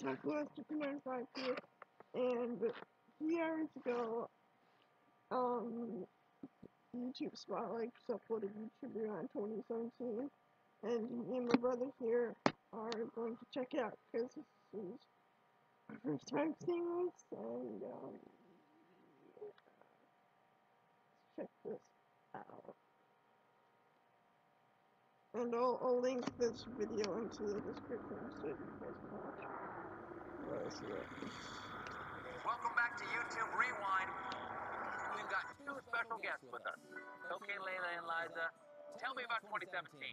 Plus 295 here, and 3 hours ago, YouTube Spotlight uploaded YouTube Rewind 2017, and me and my brother here are going to check it out, because this is our first time seeing this, and, let's check this out. And I'll link this video into the description so you guys can watch. Welcome back to YouTube Rewind. We've got two special guests with us. Okay, Layla and Liza, tell me about 2017.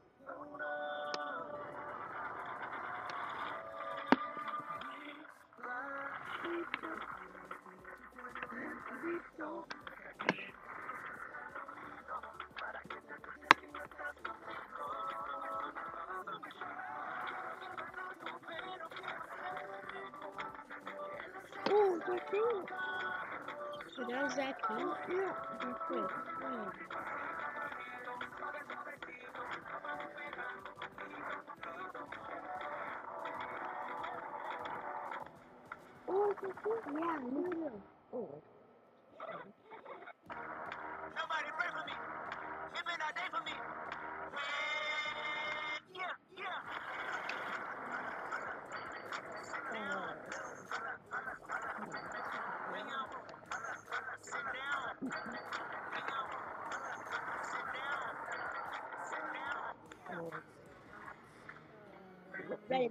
Oh, that's cool. So that was that key? Yeah. That's good. Yeah. Oh, that's cool. Yeah, me too. Oh. Somebody pray for me. It may not day for me. Yeah. Sit down. Ready.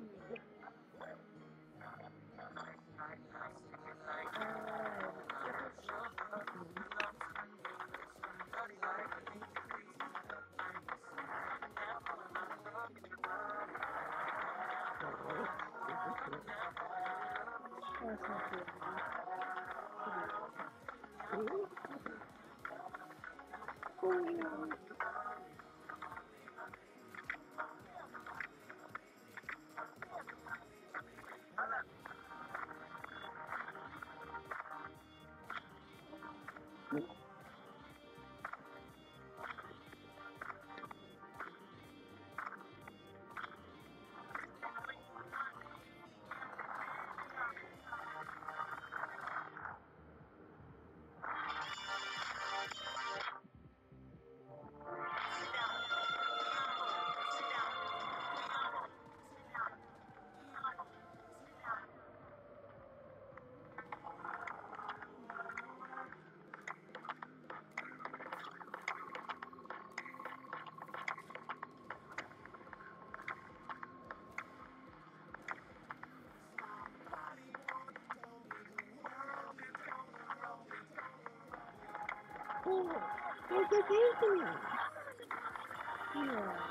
Oh, that's a Disney. Yeah.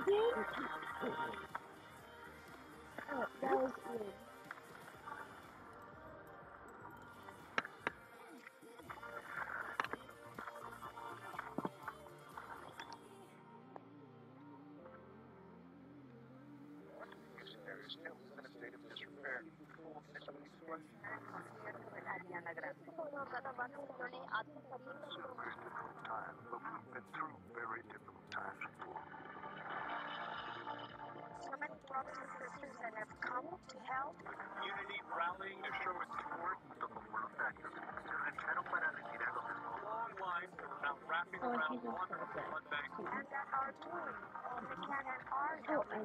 Oh, that was good. So many brothers and sisters that have come to help. Unity, rallying, to show its support. Long lines now wrapping Oh, around he's not one so good. blood bank. And that are doing all they can and are helping.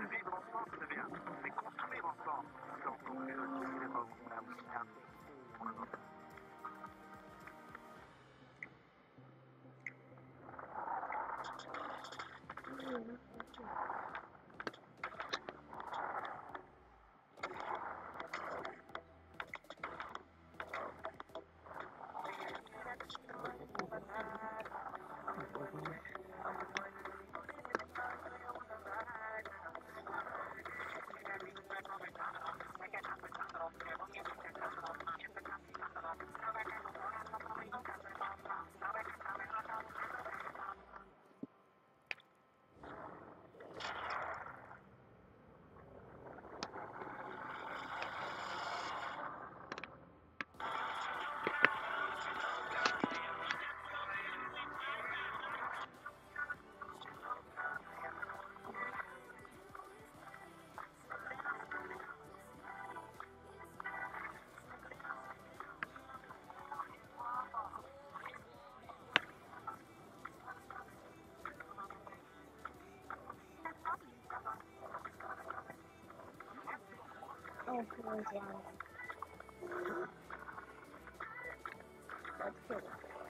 Oh, there's Let's kill it.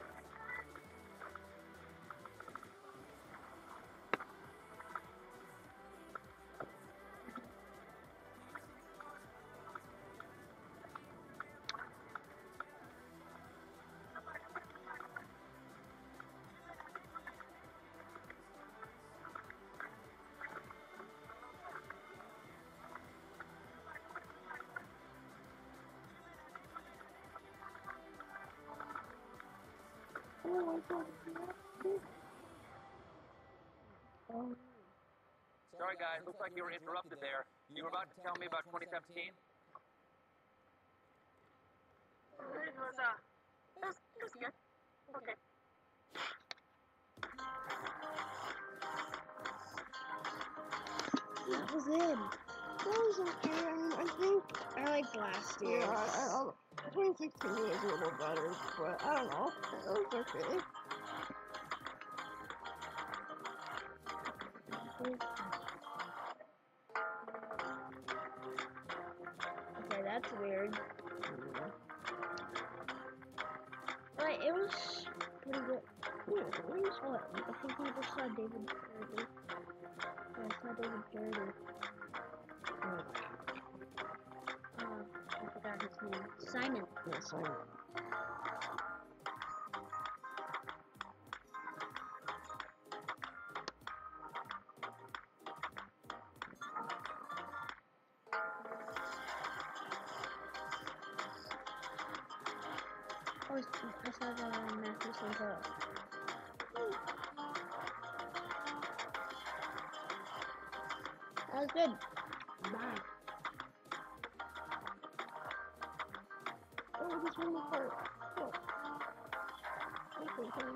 Oh my god. Sorry, guys. Looks like you were interrupted there. You were about to tell me about 2017? It was good. Okay. That was it. That was okay. I mean, I think, I like last year. yeah, 2016 was a little better, but I don't know. It was okay. Okay, that's weird. Yeah. But it was pretty good. Yeah, it was Oh, I think we just saw David Jordy. Yeah, I saw David Jordy. I forgot his name. Simon. yeah, Simon. Oh, I saw Matthew Santo. That was good. Bye. Oh, this one was hard. Oh. Okay.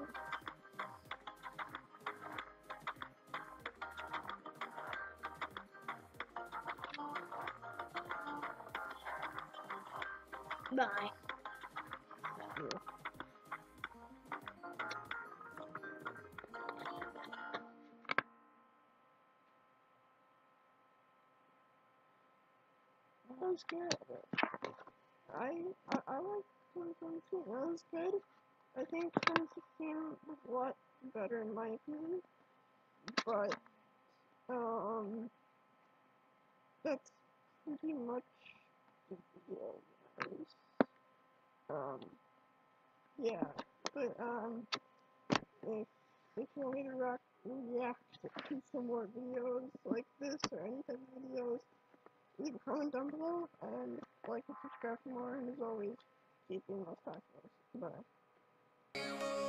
Bye. Yeah. That was good. I like 2017. That was good. I think 2016 was a lot better in my opinion, but that's pretty much the deal. Yeah, but if you want me to react to some more videos like this or any type of videos, leave a comment down below and like and subscribe for more. And as always, keep being most possible. Bye.